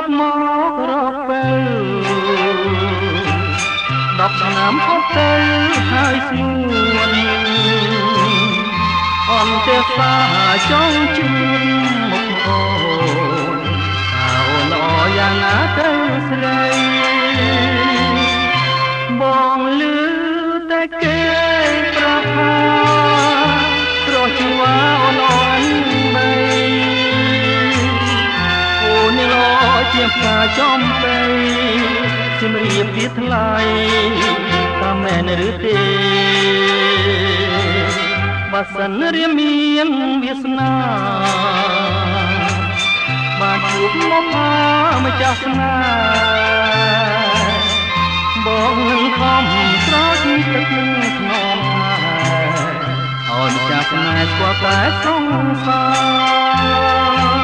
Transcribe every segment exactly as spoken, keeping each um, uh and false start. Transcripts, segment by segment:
មករកពេលដប់ឆ្នាំផុតទៅហើយស្ងួនអន់ទេសាចង់ជឿនមកអូនអូនអយ៉ាងណាទៅស្រីបងលឺតែគេប្រាប់ថាស្រស់ជីវ៉ាអូនអន់បីអូននេះលោជាផ្កាចំបីជំរាបពីថ្លៃតាមមែនឬទេបើសិនរៀមមានវាសនាបានជួបមកម្ចាស់ស្នេហ៍បងនឹងខំស្រោចទឹកនឹងខ្នងឲ្យម្ចាស់ស្នេហ៍ស្គាល់តែសង្សារ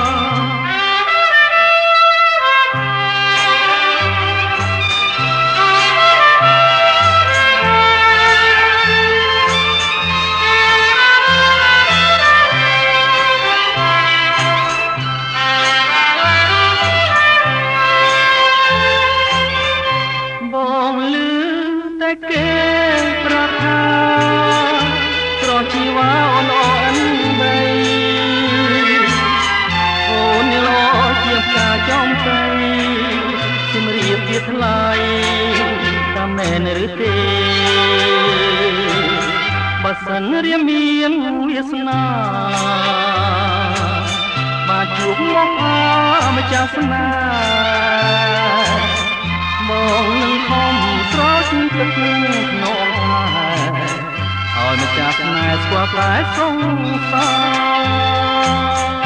គេប្រាប់ថាស្រស់ជីវ៉ាអូនអន់បីអូននេះលោជាផ្កាចំទៅជំរាបពីថ្លៃតាមមែនឬទេបើសិនរៀមមានវាសនាបានជួបមកម្ចាស់ស្នេហ៍បងនឹងខំស្រោចទឹកក្នុងហើយឲ្យម្ចាស់ស្នេហ៍ស្គាល់តែសង្សារ